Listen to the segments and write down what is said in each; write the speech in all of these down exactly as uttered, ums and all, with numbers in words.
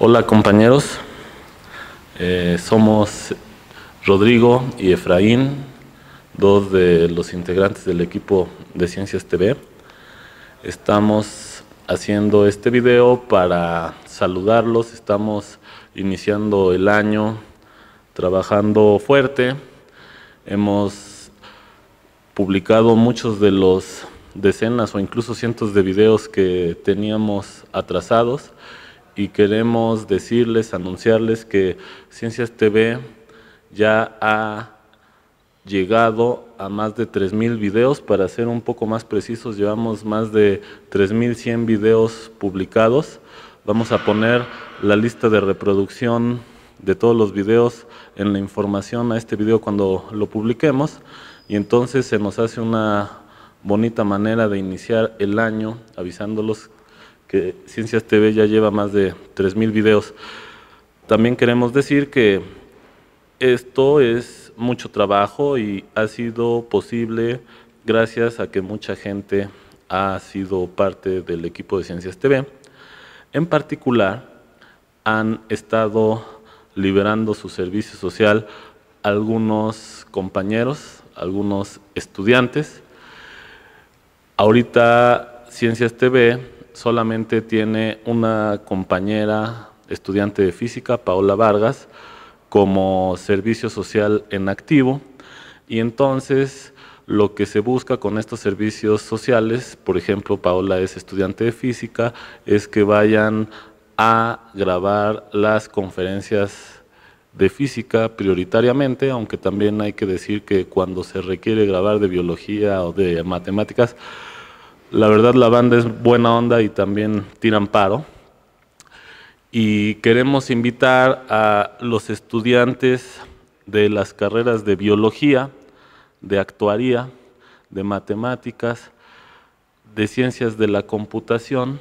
Hola compañeros, eh, somos Rodrigo y Efraín, dos de los integrantes del equipo de Ciencias T V. Estamos haciendo este video para saludarlos, estamos iniciando el año trabajando fuerte. Hemos publicado muchos de los decenas o incluso cientos de videos que teníamos atrasados y queremos decirles, anunciarles que Ciencias T V ya ha llegado a más de tres mil videos. Para ser un poco más precisos, llevamos más de tres mil cien videos publicados. Vamos a poner la lista de reproducción de todos los videos en la información a este video cuando lo publiquemos, y entonces se nos hace una bonita manera de iniciar el año avisándolos que Ciencias T V ya lleva más de tres mil videos. También queremos decir que esto es mucho trabajo y ha sido posible gracias a que mucha gente ha sido parte del equipo de Ciencias T V. En particular, han estado liberando su servicio social algunos compañeros, algunos estudiantes. Ahorita Ciencias T V solamente tiene una compañera estudiante de física, Paola Vargas, como servicio social en activo, y entonces lo que se busca con estos servicios sociales, por ejemplo, Paola es estudiante de física, es que vayan a grabar las conferencias de física prioritariamente, aunque también hay que decir que cuando se requiere grabar de biología o de matemáticas, la verdad la banda es buena onda y también tiran paro. Y queremos invitar a los estudiantes de las carreras de biología, de actuaría, de matemáticas, de ciencias de la computación,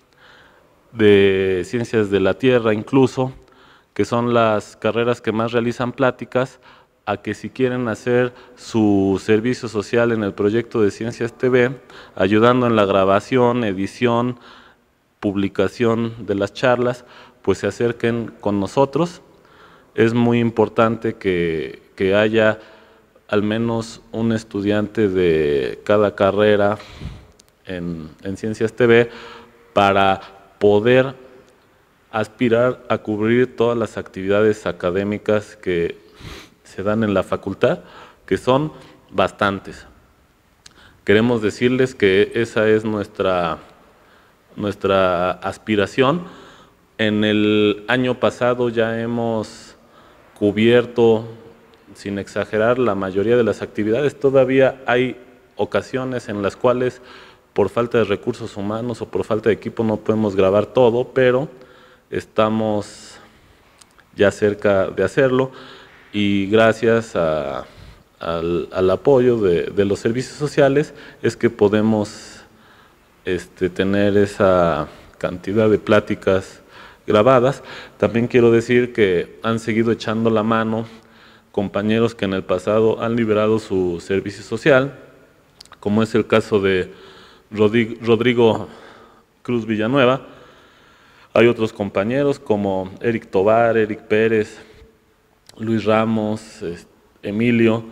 de ciencias de la tierra incluso, que son las carreras que más realizan pláticas, a que si quieren hacer su servicio social en el proyecto de Ciencias T V, ayudando en la grabación, edición, publicación de las charlas, pues se acerquen con nosotros. Es muy importante que, que haya al menos un estudiante de cada carrera en, en Ciencias T V para poder aspirar a cubrir todas las actividades académicas que se dan en la facultad, que son bastantes. Queremos decirles que esa es nuestra, nuestra aspiración. En el año pasado ya hemos cubierto, sin exagerar, la mayoría de las actividades. Todavía hay ocasiones en las cuales por falta de recursos humanos o por falta de equipo no podemos grabar todo, pero estamos ya cerca de hacerlo, y gracias a, al, al apoyo de, de los servicios sociales es que podemos este, tener esa cantidad de pláticas grabadas. También quiero decir que han seguido echando la mano compañeros que en el pasado han liberado su servicio social, como es el caso de Rodrigo Cruz Villanueva. Hay otros compañeros como Eric Tobar, Eric Pérez, Luis Ramos, Emilio,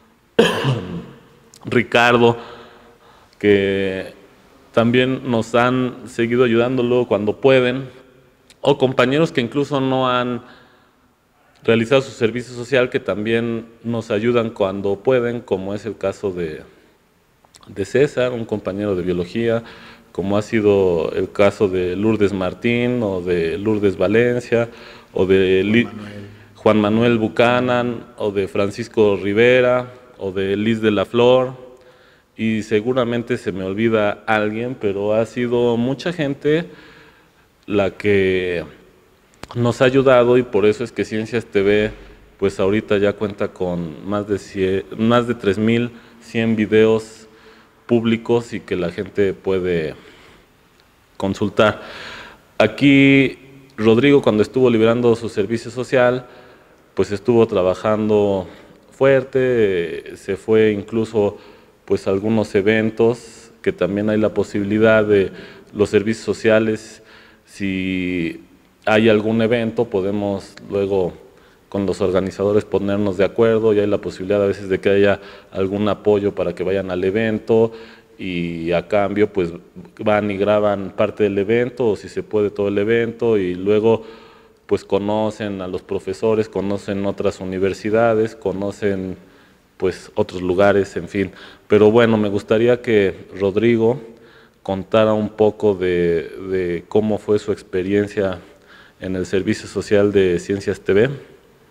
Ricardo, que también nos han seguido ayudando luego cuando pueden, o compañeros que incluso no han realizado su servicio social, que también nos ayudan cuando pueden, como es el caso de, de César, un compañero de biología, como ha sido el caso de Lourdes Martín, o de Lourdes Valencia, o de Juan Manuel, Juan Manuel Buchanan, o de Francisco Rivera, o de Liz de la Flor, y seguramente se me olvida alguien, pero ha sido mucha gente la que nos ha ayudado, y por eso es que Ciencias T V pues ahorita ya cuenta con más de, cien, más de tres mil cien videos públicos y que la gente puede consultar. Aquí Rodrigo, cuando estuvo liberando su servicio social, pues estuvo trabajando fuerte, se fue incluso pues a algunos eventos que también hay la posibilidad de los servicios sociales, si hay algún evento, podemos luego con los organizadores ponernos de acuerdo y hay la posibilidad a veces de que haya algún apoyo para que vayan al evento y a cambio pues van y graban parte del evento o si se puede todo el evento y luego pues conocen a los profesores, conocen otras universidades, conocen pues otros lugares, en fin. Pero bueno, me gustaría que Rodrigo contara un poco de, de cómo fue su experiencia en el Servicio Social de Ciencias T V.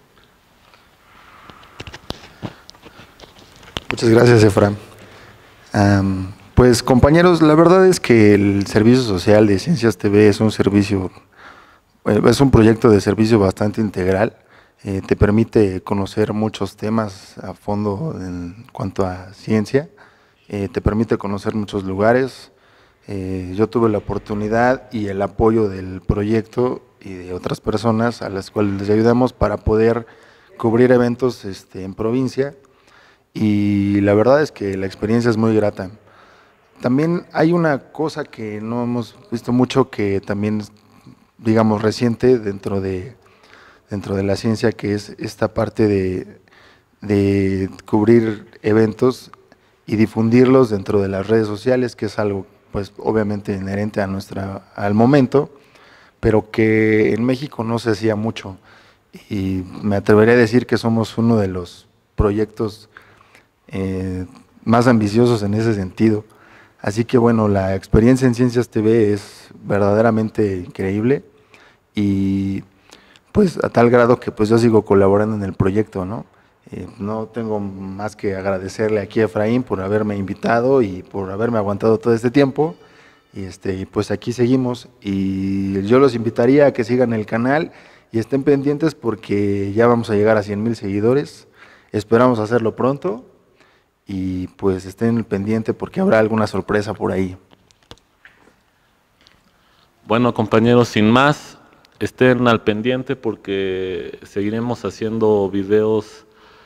Muchas gracias, Efraín. Um, pues compañeros, la verdad es que el Servicio Social de Ciencias T V es un servicio, es un proyecto de servicio bastante integral. Eh, te permite conocer muchos temas a fondo en cuanto a ciencia, eh, te permite conocer muchos lugares. Eh, yo tuve la oportunidad y el apoyo del proyecto y de otras personas a las cuales les ayudamos para poder cubrir eventos este, en provincia, y la verdad es que la experiencia es muy grata. También hay una cosa que no hemos visto mucho, que también es, digamos, reciente dentro de, dentro de la ciencia, que es esta parte de, de cubrir eventos y difundirlos dentro de las redes sociales, que es algo pues obviamente inherente a nuestra, al momento, pero que en México no se hacía mucho, y me atrevería a decir que somos uno de los proyectos eh, más ambiciosos en ese sentido. Así que bueno, la experiencia en Ciencias T V es verdaderamente increíble, y pues a tal grado que pues yo sigo colaborando en el proyecto, ¿no? Eh, no tengo más que agradecerle aquí a Efraín por haberme invitado y por haberme aguantado todo este tiempo, y este, pues aquí seguimos, y yo los invitaría a que sigan el canal y estén pendientes porque ya vamos a llegar a cien mil seguidores, esperamos hacerlo pronto, y pues estén pendientes porque habrá alguna sorpresa por ahí. Bueno, compañeros, sin más, estén al pendiente porque seguiremos haciendo videos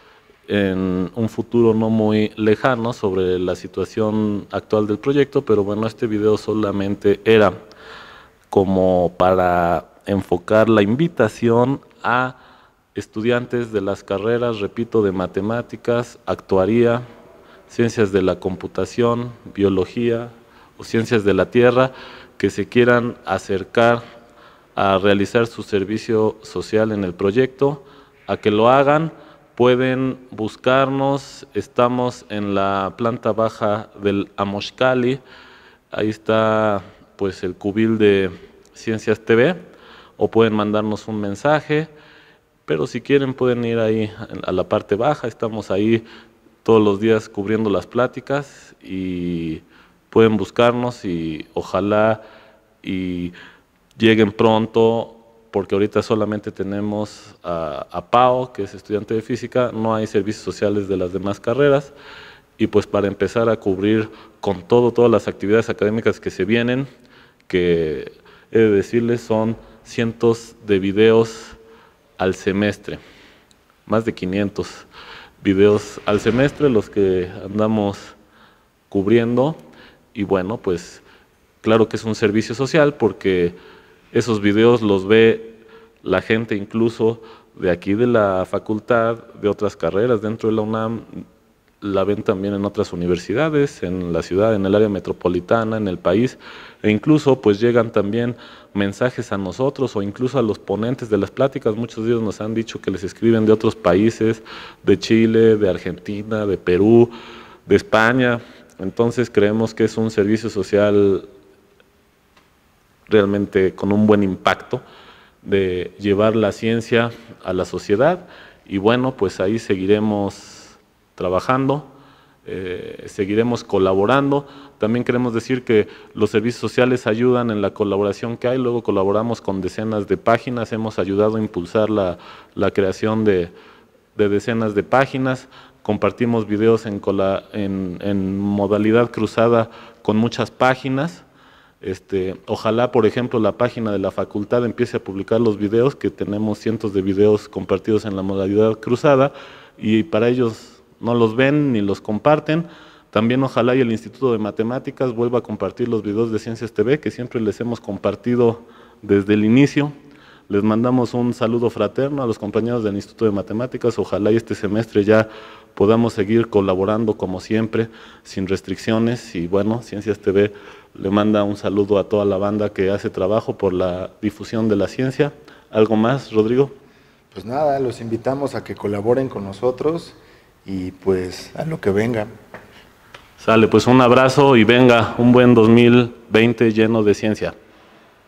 en un futuro no muy lejano sobre la situación actual del proyecto, pero bueno, este video solamente era como para enfocar la invitación a estudiantes de las carreras, repito, de matemáticas, actuaría, ciencias de la computación, biología o ciencias de la tierra, que se quieran acercar a realizar su servicio social en el proyecto, a que lo hagan. Pueden buscarnos, estamos en la planta baja del Amoxcali, ahí está pues el cubil de Ciencias T V, o pueden mandarnos un mensaje, pero si quieren pueden ir ahí a la parte baja, estamos ahí todos los días cubriendo las pláticas y pueden buscarnos y ojalá y lleguen pronto, porque ahorita solamente tenemos a, a Pao, que es estudiante de física, no hay servicios sociales de las demás carreras, y pues para empezar a cubrir con todo, todas las actividades académicas que se vienen, que he de decirles son cientos de videos al semestre, más de quinientos videos al semestre los que andamos cubriendo, y bueno, pues claro que es un servicio social porque esos videos los ve la gente incluso de aquí de la facultad, de otras carreras dentro de la UNAM, la ven también en otras universidades, en la ciudad, en el área metropolitana, en el país, e incluso pues llegan también mensajes a nosotros o incluso a los ponentes de las pláticas. Muchos de ellos nos han dicho que les escriben de otros países, de Chile, de Argentina, de Perú, de España. Entonces creemos que es un servicio social realmente con un buen impacto de llevar la ciencia a la sociedad, y bueno, pues ahí seguiremos trabajando, eh, seguiremos colaborando. También queremos decir que los servicios sociales ayudan en la colaboración que hay, luego colaboramos con decenas de páginas, hemos ayudado a impulsar la, la creación de, de decenas de páginas, compartimos videos en, cola, en, en modalidad cruzada con muchas páginas. Este, ojalá, por ejemplo, la página de la facultad empiece a publicar los videos, que tenemos cientos de videos compartidos en la modalidad cruzada, y para ellos no los ven ni los comparten. También ojalá y el Instituto de Matemáticas vuelva a compartir los videos de Ciencias T V, que siempre les hemos compartido desde el inicio. Les mandamos un saludo fraterno a los compañeros del Instituto de Matemáticas. Ojalá y este semestre ya podamos seguir colaborando como siempre, sin restricciones. Y bueno, Ciencias T V le manda un saludo a toda la banda que hace trabajo por la difusión de la ciencia. ¿Algo más, Rodrigo? Pues nada, los invitamos a que colaboren con nosotros y pues a lo que venga. Sale, pues un abrazo y venga un buen dos mil veinte lleno de ciencia.